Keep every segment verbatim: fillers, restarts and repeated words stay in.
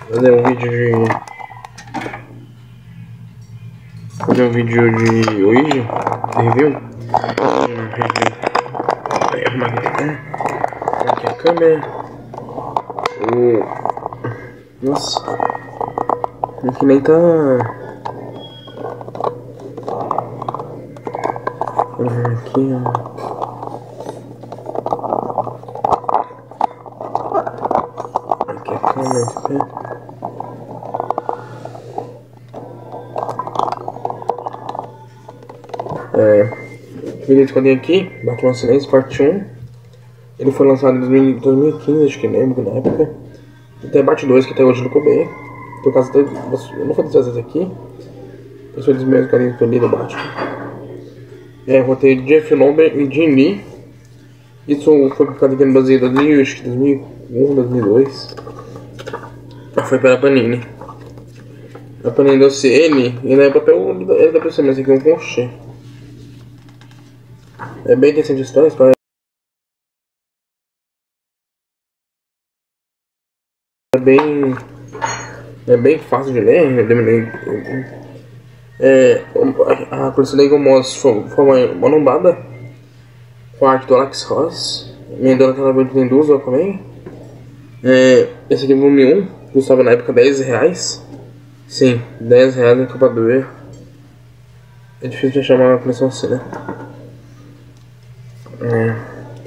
fazer um vídeo de fazer um vídeo de hoje de review. Aí arrumar aqui, né? Aqui a câmera. O... Nossa, aqui nem tá. Aqui, ó. É, vídeo de quadrinho aqui, Batman Silêncio, parte um. Ele foi lançado em dois mil e quinze, acho que lembro, na época. E tem Bat dois, que até hoje não coube. Por causa de, eu não vou trazer aqui. Eu sou dos meus quadrinhos que eu li do Batman. É, roteiro de Jeff Lemire e Jim Lee. Isso foi publicado aqui no Brasil em dois mil e um, dois mil e dois. Foi pela Panini. A Panini deu-se ele, e na papel ele dá pra você mesmo aqui um conchê. É bem interessante a história, a história é bem, é bem fácil de ler. É, a coleção da Eagle Moss foi uma lombada com a arte do Alex Ross, emendando aquela vez de Mendoza também. É, esse aqui é o volume um, custava na época dez reais. Sim, dez reais na capa dura. É difícil de achar uma coleção assim, né? É.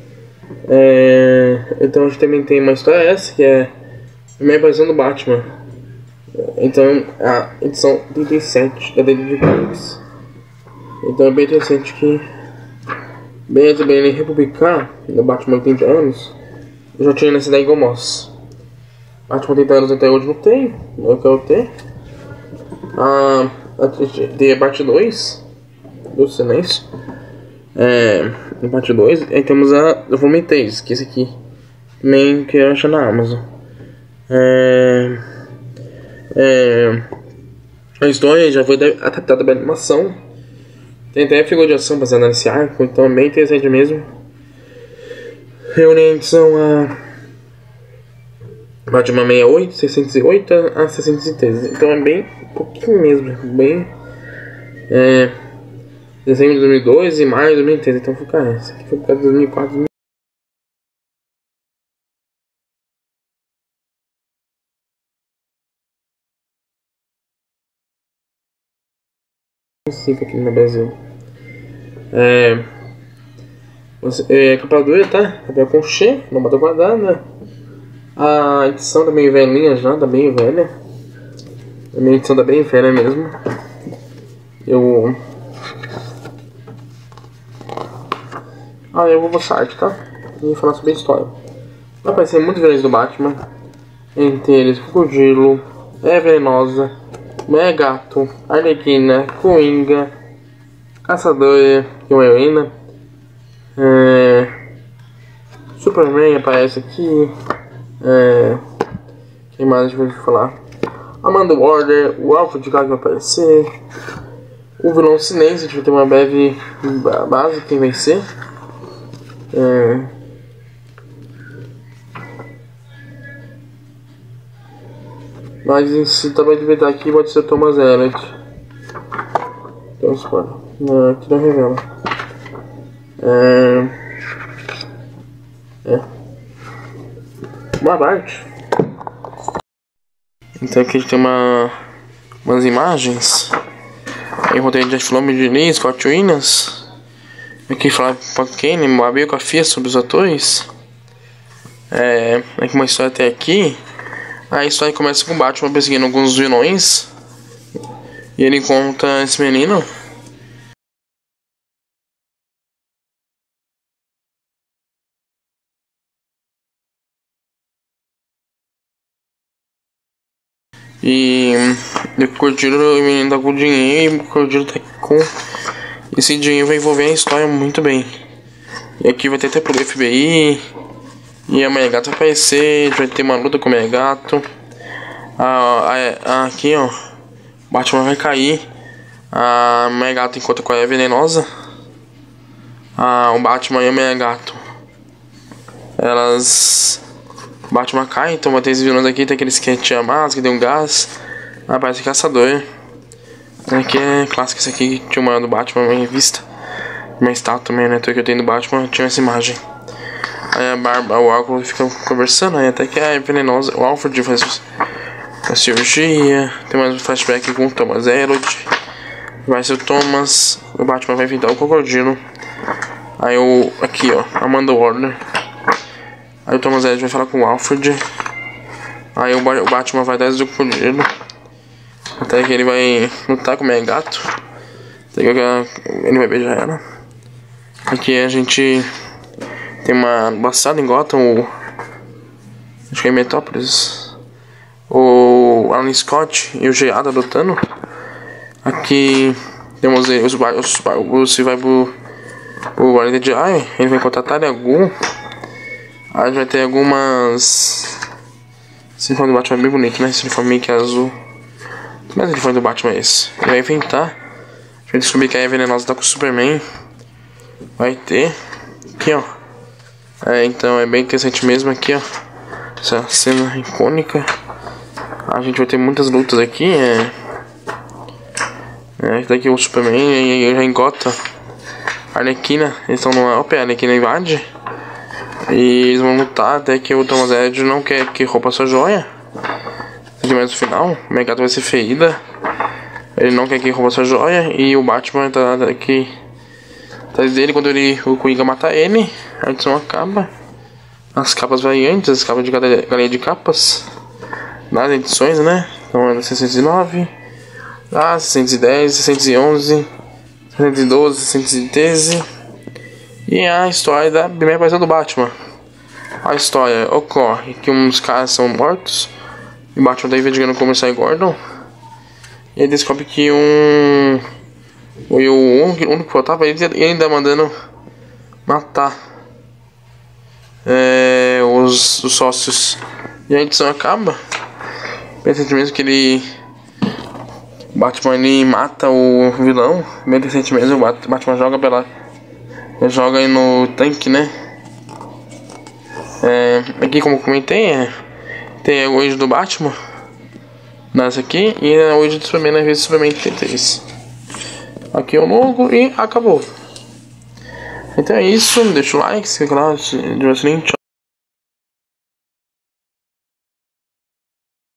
É, então a gente também tem uma história essa, que é a minha versão do Batman. Então a edição trinta e sete da Detective Comics. Então é bem interessante que, bem antes de ele republicar no Batman oitenta anos, eu já tinha nessa da Eagle Moss. Batman oitenta anos até hoje não tem, não eu quero ter. Ah, tem a parte dois do Silêncio. É, em parte dois, aí temos a o volume três, que é esse aqui também que eu acho na Amazon. É, é, a história já foi adaptada para animação. Tem até a figura de ação baseada nesse arco, então é bem interessante mesmo. Reúne a edição a Batman sessenta e oito, seiscentos e oito a seiscentos e treze, então é bem pouquinho mesmo, bem. É, dezembro de dois mil e dois e maio de dois mil e treze, então foi ficar essa. Aqui foi por causa de dois mil e quatro, dois mil e cinco aqui no Brasil. É, você, é capa dura, tá? Papel conchê, não bota quadrada. A edição tá bem velhinha já, tá bem velha. A minha edição tá bem velha mesmo. Eu... Ah, eu vou pro site, tá? E falar sobre a história. Vai aparecer muitos vilões do Batman. Entre eles, Crocodilo, É Venenosa, Mulher Gato, Arlequina, Coringa, Caçadora, que é uma heroína. É... Superman aparece aqui. É... Quem mais a gente vai falar? Amanda Waller, o Alpha de Gato vai aparecer. O vilão Silêncio, a gente vai ter uma breve base quem vai ser. É... Mas em si também deve estar aqui, pode ser Thomas Elliott. Então spoiler. Não, aqui não revela. É... É. Boa parte. Então aqui a gente tem uma... umas imagens. Aí roteiro de Jeff Lemire, de Lee, Scott Williams. Aqui fala para quem, uma biografia sobre os atores. É, aqui uma história até aqui. A história começa com o Batman perseguindo alguns vilões. E ele encontra esse menino. E o Crocodilo, o menino tá com dinheiro. E o Crocodilo tá com... Esse dinheiro vai envolver a história muito bem. E aqui vai ter até pro F B I. E a Mulher Gato vai aparecer. Vai ter uma luta com o Mulher Gato. Ah, ah, aqui ó, Batman vai cair. A Mulher Gato encontra com a É Venenosa. Ah, o Batman e a Mulher Gato, elas o Batman cai, então vai ter esses vilões aqui, tem aqueles que tinha máscara, que tem um gás. Ah, parece caçador. Aqui é clássico, esse aqui tinha uma do Batman, uma revista. Uma estátua também, né? Então que eu tenho do Batman, tinha essa imagem. Aí a Barba, o Álvaro fica conversando, aí até que a venenosa, o Alfred faz a cirurgia. Tem mais um flashback com o Thomas Elliot. Vai ser o Thomas, o Batman vai enfrentar o Crocodilo. Aí o, aqui ó, Amanda Waller. Aí o Thomas Elliot vai falar com o Alfred. Aí o, o Batman vai dar do Crocodilo. Até que ele vai lutar com o Mega Gato. Até que ele vai beijar ela. Aqui a gente tem uma embaçada em Gotham, o, acho que é em Metrópolis. O Alan Scott e o Geada lutando. Aqui temos os, os, os, os vai pro o Guardiã de Ai, ele vai encontrar Talia Ghul. Aí vai ter algumas. Esse uniforme do Batman é bem bonito, né? Esse uniforme que é azul. Mas o uniforme do Batman é esse. Ele vai inventar. Vai descobrir que a Venenosa tá com o Superman. Vai ter. Aqui ó. É, então é bem interessante mesmo aqui ó. Essa cena icônica. A gente vai ter muitas lutas aqui. É. É, daqui o Superman e já engota a Arlequina. Eles estão numa O P, a Arlequina invade. E eles vão lutar até que o Thomas Edge não quer que rouba sua joia. Aqui mais no final, o Mega Gato vai ser ferida. Ele não quer que rouba sua joia. E o Batman tá aqui atrás dele quando ele, o Coringa mata ele. A edição acaba. As capas variantes, as capas de cada galinha de capas. Nas edições, né? Então é da seiscentos e nove. Ah, seiscentos e dez, seiscentos e onze, seiscentos e doze, seiscentos e treze. E a história da primeira aparição do Batman. A história ocorre que uns caras são mortos. E o Batman tá investigando como sai Gordon. E ele descobre que um. O único que faltava, ele ainda mandando matar é, os, os sócios. E a edição acaba. Recentemente que ele. O Batman ele mata o vilão. Bem recentemente o Batman joga pela. Ele joga aí no tanque, né? É, aqui como eu comentei, é, tem a hoje do Batman nessa aqui e a hoje do Superman na vez do Superman trinta e três. Aqui é o logo e acabou. Então é isso, deixa o like, se inscreve no canal, tchau.